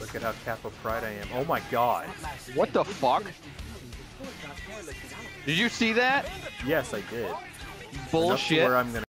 Look at how Kappa Pride I am. Oh my god. What the fuck? Did you see that? Yes, I did. Bullshit. Enough to where I'm gonna